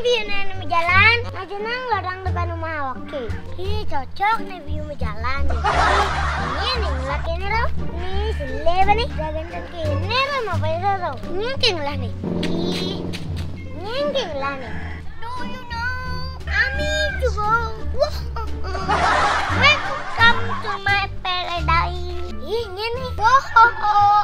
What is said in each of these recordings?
view nih jalan. Aja nang lodang depan rumah oke. Ih cocok nih view jalan. Ini nih laki ini loh. Nih seleba nih. Jagan kini loh mau bayar loh. Nyengking lah nih. Ih nyengking lah nih. Do you know? Ami juga. Wah. Welcome to my paradise. Ih nih. Wah.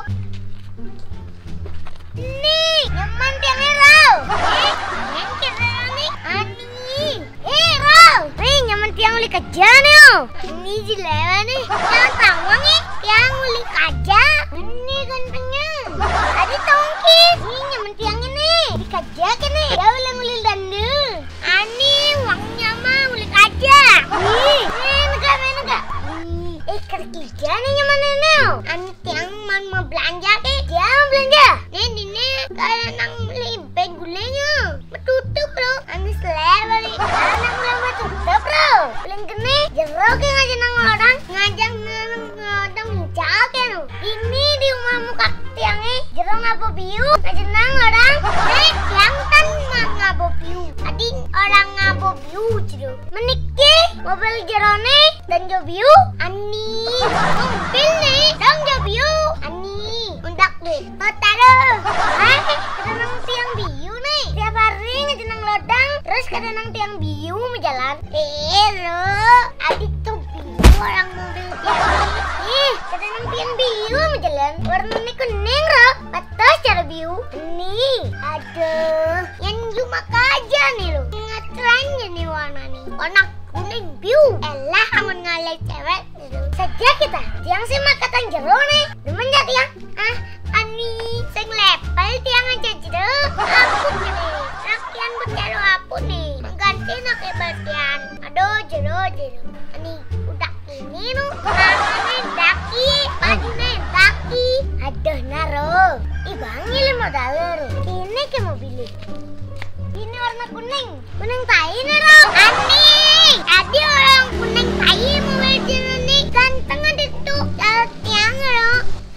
Nih, nyaman tiangnya Raw. Yang kira nih, Ani. Raw. Nih, nyaman tiang uli kerja nih. Ini jilewa nih. Jangan tawang nih, tiang uli kerja. Ini gantengnya. Adi tongkit. Nih, nyaman tiangnya nih. Di kerja kan nih. Ya uli dandu. Ani, uangnya mah uli kerja. Nih, enggak. Kerja nih nyaman nih. Ani tiang mau belanja ke. Dia mau belanja. Kalian nang limpeh gulanya betutup bro, ani selera nih. Anak mulai betutup bro. Paling kene jero ke ngajak nang orang, ngajak nang orang mencak ya no. Ini di rumahmu kak tiangnya jero ngabo biu, ngajak nang orang. Tiang tan ngabo biu. Adi orang ngabo biu jero. Meniki mobil jerone dan jo biu ani. Mobil nih dan jo biu ani. Undak duit total. Kadang tiang biu nih. Tiap hari ngejenang lodang. Terus kadang tiang biu mau jalan. Adik tuh biu orang mobil tiang. Kadang tiang biu mau jalan. Warnanya kuning loh. Batas cara biu. Nih, aduh. Yang cuma aja nih loh. Ngetrennya nih warna nih. Warna kuning biu. Elah aman ngalai cewek. Saja kita. Tiang sih makatan jero nih. Demen ya tiang? Ani, sing lepel tiang aja jero. Aku nih, rakyat berjero aku nih. Mengganti nak kebatian. Aduh jero. Ani, udah ini nu. Tangannya daki, bajunya daki. Aduh naro. Ibangi $5. Ini ke mobil. Ini warna kuning. Kuning tai naro. Ani, tadi orang kuning tai mobil jero nih. Ganteng ada tuh. Tiang naro.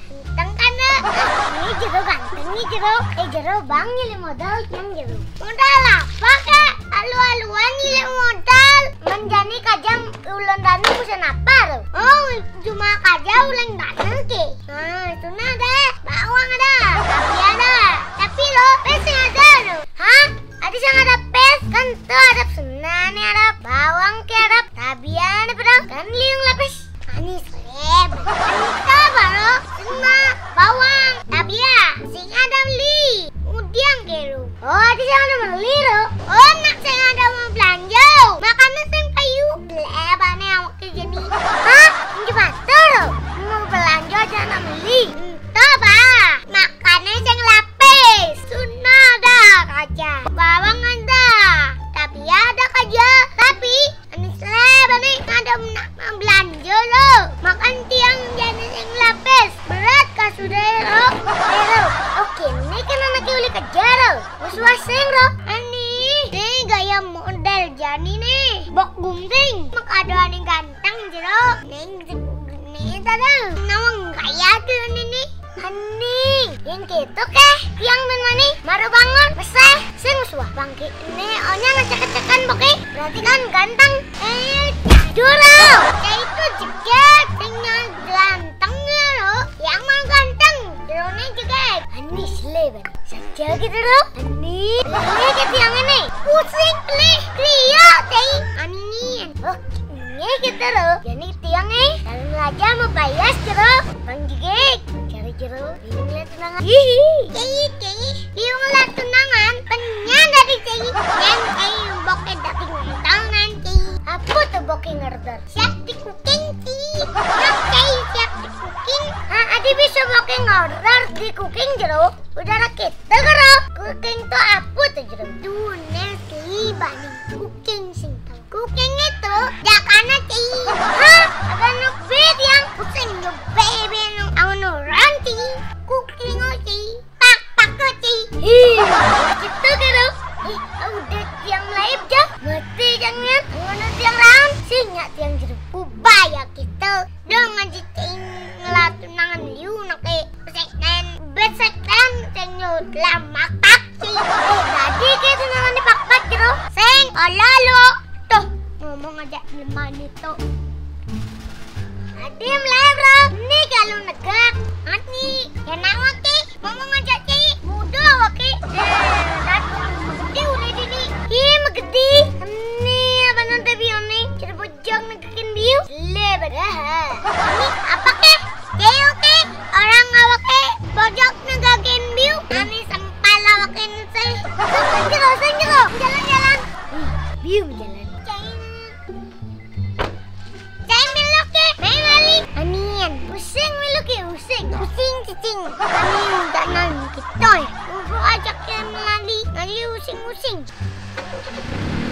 Ini jero ganteng nih jero. Jero bang nyilih modal yang jero. Modal apa kak? Alu-aluan nyilih modal. Menjani kajam ulang dana pesan apa tuh? Oh cuma kaja ulang dana ke. Nah itu ada. Bawang ada. Tapi ada. Tapi lo pes yang ada loh. Hah? Ada yang ada pes? Kan tuh ada senane ada. Bawang ke ada. Tapi ada bro. Kan liung lapis. Ani seleb. Ani baru semua bawang. Tapi ya, sing ada beli. Udiang keru. Oh, ada yang ada beli lo. Oh, nak sing ada mau belanja. Makanan sing payu. Seleb ane awak kerja nih. Hah? Gimana lo? Mau belanja aja nak beli. Entah bah. Makanan sing lapis. Suna ada kaca. Bawang ada. Tapi ada kaca. Tapi ani seleb ane ada nak belanja lo. Makan tiang jadi yang lapis. Berat kah sudah lo? Oke, ini kan anak uli kerja lo. Was-waseng lo. Ini gaya model jadi nih. Bok gunting. Mak ada yang ganteng jero. Nih tada. Nawang gaya tuh ini. Ani, yang gitu keh. Tiang dan mani. Baru bangun. Besar. Sing suah bangkit. Ini ohnya ngecek-cekan pokoknya. Berarti kan ganteng. Dulu, saya itu jeget dengan gantengnya loh. Yang mau ganteng, jerone jeget. Ani seleban. Saja gitu loh. Ani, lihat yang ini. Pusing pelih, lihat deh. Ani, ini gitu loh. Jadi tiangnya, dalam aja mau bias jeruk. Bang jeget, cari jeruk. Biung lihat tunangan. Biung lihat tunangan. Penyan dari cai. Yang cai bokeh dari tangan cai. Apa tuh booking order? Siap di cooking sih. Siap di cooking. Adi bisa booking order di cooking jero. Udah rakit. Dengar cooking tuh apa tuh jero? Tuner sih bani. Cooking sih. Cooking itu jakana sih. Ada nubet yang pusing nubet yang anu ranti. Cooking sih. Pak sih. Gitu jero. Udah tiang live jah. Mati jangan. Mana tiang lawan? Sinyak tiang jeruk. Ubaya kita. Dengan jiting ngelatun nangan liu nake. Besek dan tenyut lama taksi. Tadi kita nangan di pak-pak jero. kucing. Kami udah nang kita. Untuk ajak dia melali using-using.